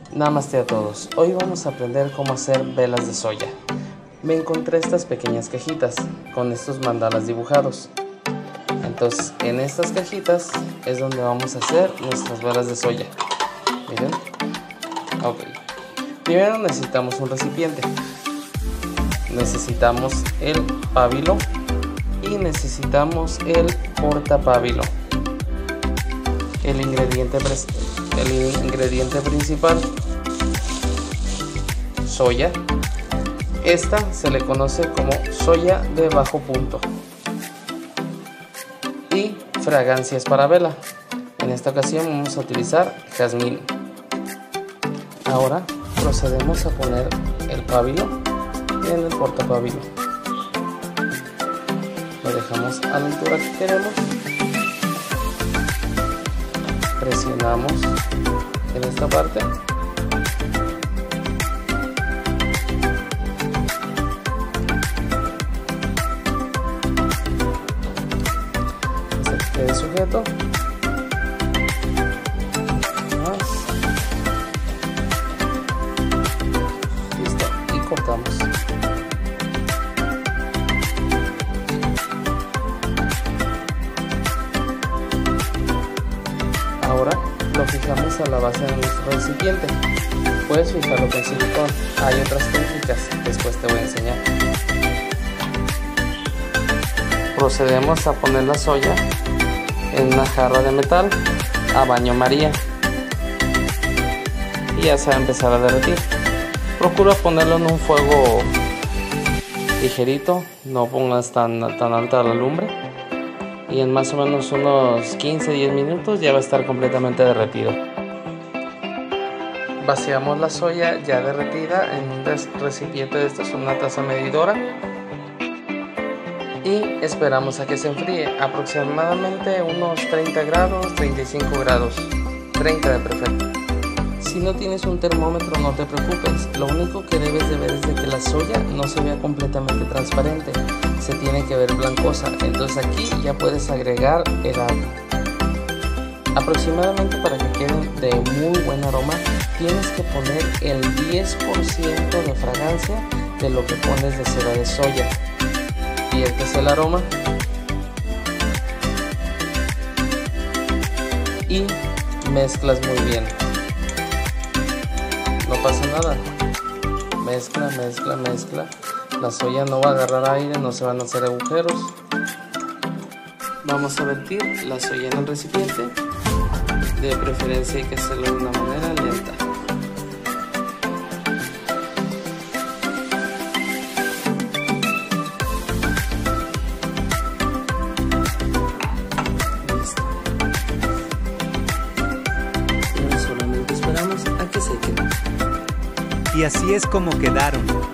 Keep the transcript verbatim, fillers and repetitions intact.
Namaste a todos. Hoy vamos a aprender cómo hacer velas de soya. Me encontré estas pequeñas cajitas con estos mandalas dibujados. Entonces en estas cajitas es donde vamos a hacer nuestras velas de soya. Miren. Ok. Primero necesitamos un recipiente. Necesitamos el pábilo y necesitamos el portapábilo. El ingrediente, el ingrediente principal, soya. Esta se le conoce como soya de bajo punto. Y fragancias para vela. En esta ocasión vamos a utilizar jazmín. Ahora procedemos a poner el pábilo en el portapábilo. Lo dejamos a la altura que queremos. Presionamos en esta parte. Hasta que quede sujeto. Más. Listo. Y cortamos. Ahora lo fijamos a la base de nuestro recipiente. Puedes fijarlo con silicón. Hay otras técnicas, después te voy a enseñar. Procedemos a poner la soya en una jarra de metal a baño María y ya se va a empezar a derretir. Procura ponerlo en un fuego ligerito, no pongas tan, tan alta la lumbre. Y en más o menos unos quince a diez minutos ya va a estar completamente derretido. Vaciamos la soya ya derretida en un recipiente de estos, una taza medidora, y esperamos a que se enfríe aproximadamente unos treinta grados, treinta y cinco grados, treinta de preferencia. Si no tienes un termómetro, no te preocupes, lo único que debes de ver es de que la soya no se vea completamente transparente, se tiene que ver blancosa. Entonces aquí ya puedes agregar el agua. Aproximadamente, para que queden de muy buen aroma, tienes que poner el diez por ciento de fragancia de lo que pones de cera de soya. Viertes el aroma y mezclas muy bien. No pasa nada. Mezcla, mezcla, mezcla. La soya no va a agarrar aire, no se van a hacer agujeros. Vamos a vertir la soya en el recipiente. De preferencia hay que hacerlo de una manera lenta. Listo. Y ahora solamente esperamos a que sequen. Y así es como quedaron.